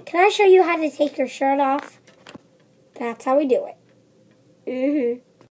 Can I show you how to take your shirt off? That's how we do it.